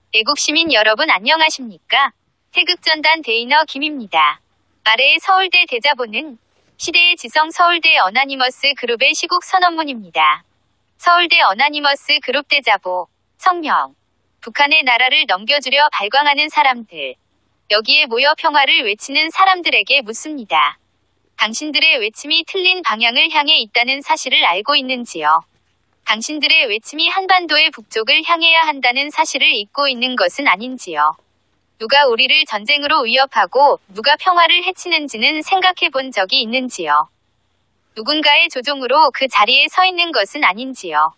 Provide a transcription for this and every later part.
애국 시민 여러분 안녕하십니까? 태극전단 데이너 김입니다. 아래의 서울대 대자보는 시대의 지성 서울대 어나니머스 그룹의 시국 선언문입니다. 서울대 어나니머스 그룹 대자보. 성명. 북한의 나라를 넘겨주려 발광하는 사람들. 여기에 모여 평화를 외치는 사람들에게 묻습니다. 당신들의 외침이 틀린 방향을 향해 있다는 사실을 알고 있는지요? 당신들의 외침이 한반도의 북쪽을 향해야 한다는 사실을 잊고 있는 것은 아닌지요? 누가 우리를 전쟁으로 위협하고 누가 평화를 해치는지는 생각해 본 적이 있는지요? 누군가의 조종으로 그 자리에 서 있는 것은 아닌지요?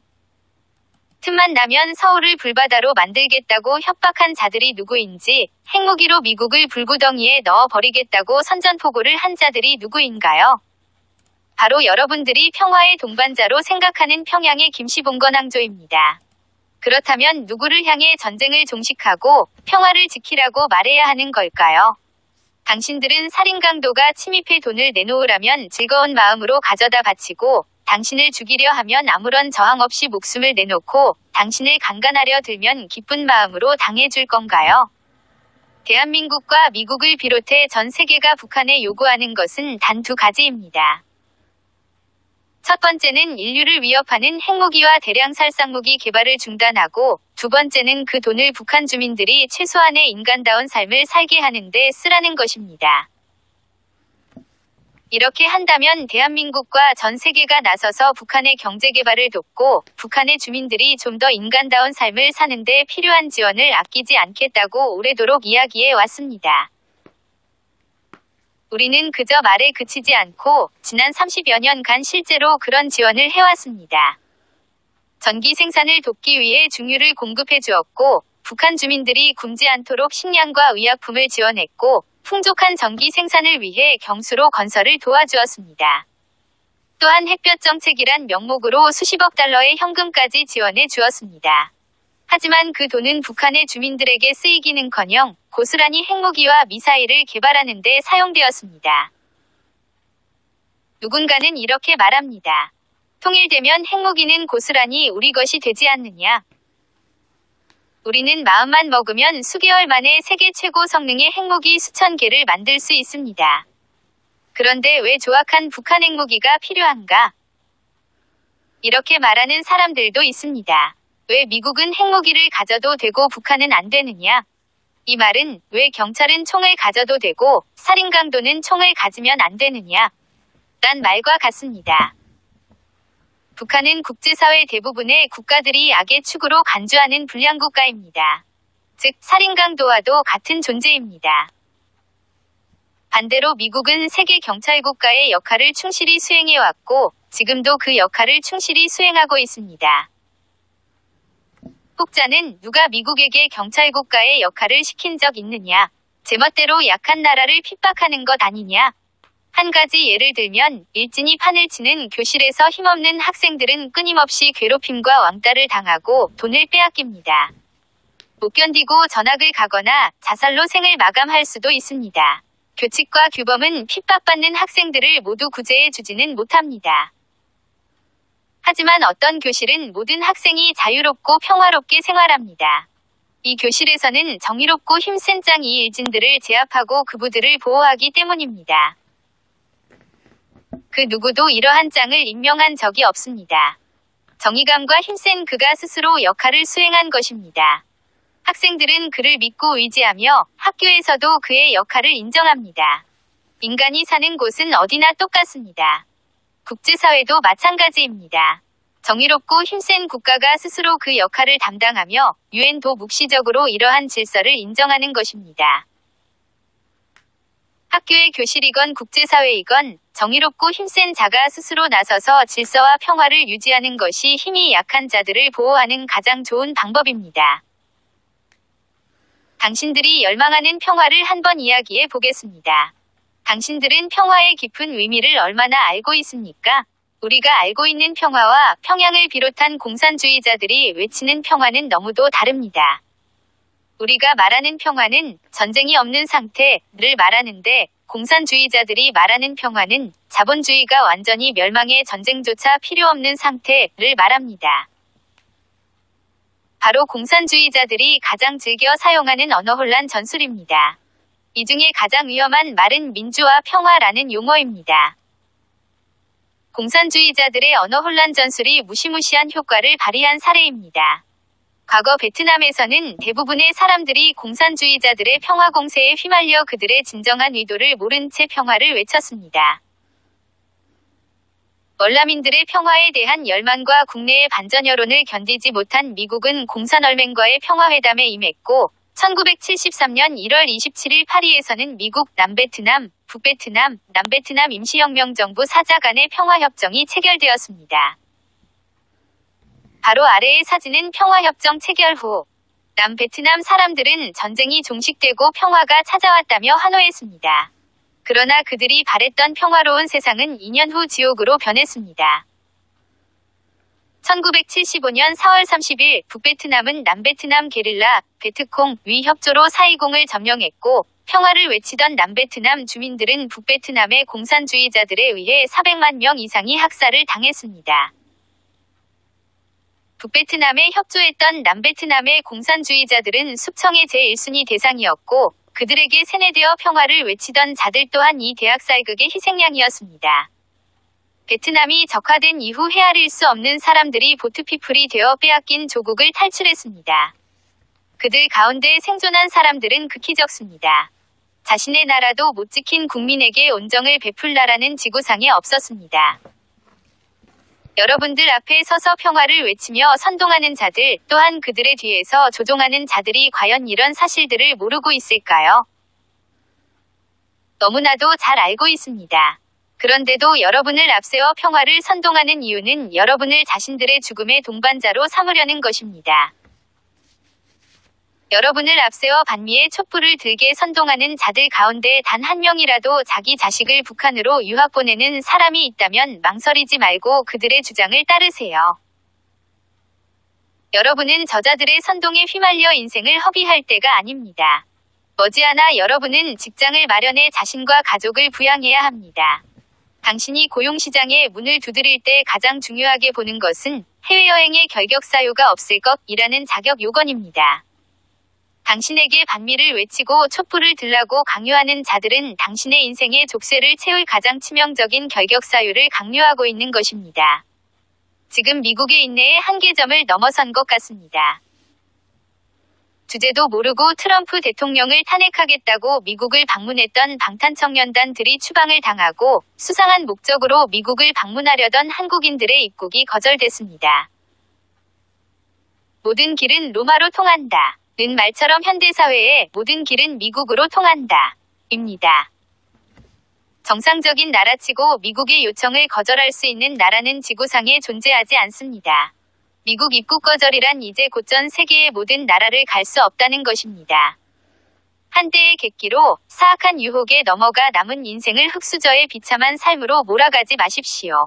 틈만 나면 서울을 불바다로 만들겠다고 협박한 자들이 누구인지, 핵무기로 미국을 불구덩이에 넣어버리겠다고 선전포고를 한 자들이 누구인가요? 바로 여러분들이 평화의 동반자로 생각하는 평양의 김시봉건항조입니다. 그렇다면 누구를 향해 전쟁을 종식하고 평화를 지키라고 말해야 하는 걸까요? 당신들은 살인강도가 침입해 돈을 내놓으라면 즐거운 마음으로 가져다 바치고, 당신을 죽이려 하면 아무런 저항 없이 목숨을 내놓고, 당신을 강간하려 들면 기쁜 마음으로 당해줄 건가요? 대한민국과 미국을 비롯해 전 세계가 북한에 요구하는 것은 단 두 가지입니다. 첫 번째는 인류를 위협하는 핵무기와 대량 살상무기 개발을 중단하고, 두 번째는 그 돈을 북한 주민들이 최소한의 인간다운 삶을 살게 하는데 쓰라는 것입니다. 이렇게 한다면 대한민국과 전 세계가 나서서 북한의 경제개발을 돕고, 북한의 주민들이 좀 더 인간다운 삶을 사는데 필요한 지원을 아끼지 않겠다고 오래도록 이야기해 왔습니다. 우리는 그저 말에 그치지 않고 지난 30여 년간 실제로 그런 지원을 해왔습니다. 전기 생산을 돕기 위해 중유를 공급해 주었고, 북한 주민들이 굶지 않도록 식량과 의약품을 지원했고, 풍족한 전기 생산을 위해 경수로 건설을 도와주었습니다. 또한 햇볕 정책이란 명목으로 수십억 달러의 현금까지 지원해 주었습니다. 하지만 그 돈은 북한의 주민들에게 쓰이기는커녕 고스란히 핵무기와 미사일을 개발하는 데 사용되었습니다. 누군가는 이렇게 말합니다. 통일되면 핵무기는 고스란히 우리 것이 되지 않느냐? 우리는 마음만 먹으면 수개월 만에 세계 최고 성능의 핵무기 수천 개를 만들 수 있습니다. 그런데 왜 조악한 북한 핵무기가 필요한가? 이렇게 말하는 사람들도 있습니다. 왜 미국은 핵무기를 가져도 되고 북한은 안 되느냐? 이 말은 왜 경찰은 총을 가져도 되고 살인강도는 총을 가지면 안 되느냐? 란 말과 같습니다. 북한은 국제사회 대부분의 국가들이 악의 축으로 간주하는 불량국가입니다. 즉, 살인강도와도 같은 존재입니다. 반대로 미국은 세계 경찰국가의 역할을 충실히 수행해왔고, 지금도 그 역할을 충실히 수행하고 있습니다. 혹자는 누가 미국에게 경찰국가의 역할을 시킨 적 있느냐? 제멋대로 약한 나라를 핍박하는 것 아니냐? 한 가지 예를 들면, 일진이 판을 치는 교실에서 힘없는 학생들은 끊임없이 괴롭힘과 왕따를 당하고 돈을 빼앗깁니다. 못 견디고 전학을 가거나 자살로 생을 마감할 수도 있습니다. 교칙과 규범은 핍박받는 학생들을 모두 구제해 주지는 못합니다. 하지만 어떤 교실은 모든 학생이 자유롭고 평화롭게 생활합니다. 이 교실에서는 정의롭고 힘센 짱이 일진들을 제압하고 그부들을 보호하기 때문입니다. 그 누구도 이러한 짱을 임명한 적이 없습니다. 정의감과 힘센 그가 스스로 역할을 수행한 것입니다. 학생들은 그를 믿고 의지하며 학교에서도 그의 역할을 인정합니다. 인간이 사는 곳은 어디나 똑같습니다. 국제사회도 마찬가지입니다. 정의롭고 힘센 국가가 스스로 그 역할을 담당하며 유엔도 묵시적으로 이러한 질서를 인정하는 것입니다. 학교의 교실이건 국제사회이건 정의롭고 힘센 자가 스스로 나서서 질서와 평화를 유지하는 것이 힘이 약한 자들을 보호하는 가장 좋은 방법입니다. 당신들이 열망하는 평화를 한번 이야기해 보겠습니다. 당신들은 평화의 깊은 의미를 얼마나 알고 있습니까? 우리가 알고 있는 평화와 평양을 비롯한 공산주의자들이 외치는 평화는 너무도 다릅니다. 우리가 말하는 평화는 전쟁이 없는 상태를 말하는데, 공산주의자들이 말하는 평화는 자본주의가 완전히 멸망해 전쟁조차 필요 없는 상태를 말합니다. 바로 공산주의자들이 가장 즐겨 사용하는 언어혼란 전술입니다. 이 중에 가장 위험한 말은 민주화 평화라는 용어입니다. 공산주의자들의 언어혼란 전술이 무시무시한 효과를 발휘한 사례입니다. 과거 베트남에서는 대부분의 사람들이 공산주의자들의 평화 공세에 휘말려 그들의 진정한 의도를 모른 채 평화를 외쳤습니다. 월남인들의 평화에 대한 열망과 국내의 반전 여론을 견디지 못한 미국은 공산월맹과의 평화회담에 임했고 1973년 1월 27일 파리에서는 미국, 남베트남, 북베트남, 남베트남 임시혁명정부 사자 간의 평화협정이 체결되었습니다. 바로 아래의 사진은 평화협정 체결 후 남베트남 사람들은 전쟁이 종식되고 평화가 찾아왔다며 환호했습니다. 그러나 그들이 바랬던 평화로운 세상은 2년 후 지옥으로 변했습니다. 1975년 4월 30일 북베트남은 남베트남 게릴라, 베트콩, 위 협조로 4.20을 점령했고 평화를 외치던 남베트남 주민들은 북베트남의 공산주의자들에 의해 400만 명 이상이 학살을 당했습니다. 북베트남에 협조했던 남베트남의 공산주의자들은 숙청의 제1순위 대상이었고 그들에게 세뇌되어 평화를 외치던 자들 또한 이 대학살극의 희생양이었습니다. 베트남이 적화된 이후 헤아릴 수 없는 사람들이 보트피플이 되어 빼앗긴 조국을 탈출했습니다. 그들 가운데 생존한 사람들은 극히 적습니다. 자신의 나라도 못 지킨 국민에게 온정을 베풀라라는 지구상에 없었습니다. 여러분들 앞에 서서 평화를 외치며 선동하는 자들, 또한 그들의 뒤에서 조종하는 자들이 과연 이런 사실들을 모르고 있을까요? 너무나도 잘 알고 있습니다. 그런데도 여러분을 앞세워 평화를 선동하는 이유는 여러분을 자신들의 죽음의 동반자로 삼으려는 것입니다. 여러분을 앞세워 반미의 촛불을 들게 선동하는 자들 가운데 단 한 명이라도 자기 자식을 북한으로 유학 보내는 사람이 있다면 망설이지 말고 그들의 주장을 따르세요. 여러분은 저자들의 선동에 휘말려 인생을 허비할 때가 아닙니다. 머지않아 여러분은 직장을 마련해 자신과 가족을 부양해야 합니다. 당신이 고용시장에 문을 두드릴 때 가장 중요하게 보는 것은 해외여행의 결격 사유가 없을 것이라는 자격 요건입니다. 당신에게 반미를 외치고 촛불을 들라고 강요하는 자들은 당신의 인생의 족쇄를 채울 가장 치명적인 결격 사유를 강요하고 있는 것입니다. 지금 미국의 인내의 한계점을 넘어선 것 같습니다. 주제도 모르고 트럼프 대통령을 탄핵하겠다고 미국을 방문했던 방탄청년단들이 추방을 당하고 수상한 목적으로 미국을 방문하려던 한국인들의 입국이 거절됐습니다. 모든 길은 로마로 통한다. 는 말처럼 현대사회의 모든 길은 미국으로 통한다. 입니다. 정상적인 나라치고 미국의 요청을 거절할 수 있는 나라는 지구상에 존재하지 않습니다. 미국 입국 거절이란 이제 곧 전 세계의 모든 나라를 갈 수 없다는 것입니다. 한때의 객기로 사악한 유혹에 넘어가 남은 인생을 흙수저에 비참한 삶으로 몰아가지 마십시오.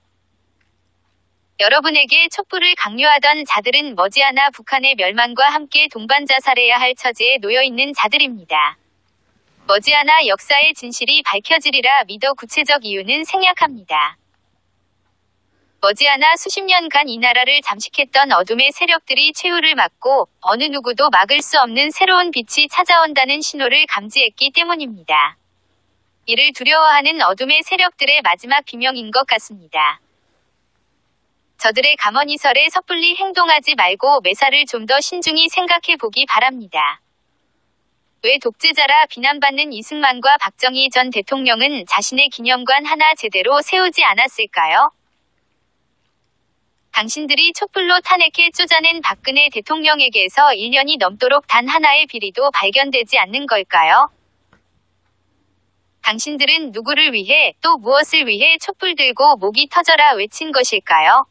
여러분에게 촛불을 강요하던 자들은 머지않아 북한의 멸망과 함께 동반자살해야 할 처지에 놓여있는 자들입니다. 머지않아 역사의 진실이 밝혀지리라 믿어 구체적 이유는 생략합니다. 머지않아 수십 년간 이 나라를 잠식했던 어둠의 세력들이 최후를 맞고 어느 누구도 막을 수 없는 새로운 빛이 찾아온다는 신호를 감지했기 때문입니다. 이를 두려워하는 어둠의 세력들의 마지막 비명인 것 같습니다. 저들의 감언이설에 섣불리 행동하지 말고 매사를 좀 더 신중히 생각해 보기 바랍니다. 왜 독재자라 비난받는 이승만과 박정희 전 대통령은 자신의 기념관 하나 제대로 세우지 않았을까요? 당신들이 촛불로 탄핵해 쫓아낸 박근혜 대통령에게서 1년이 넘도록 단 하나의 비리도 발견되지 않는 걸까요? 당신들은 누구를 위해 또 무엇을 위해 촛불 들고 목이 터져라 외친 것일까요?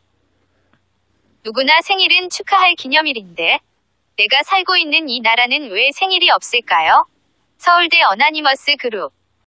누구나 생일은 축하할 기념일인데 내가 살고 있는 이 나라는 왜 생일이 없을까요? 서울대 어나니머스 그룹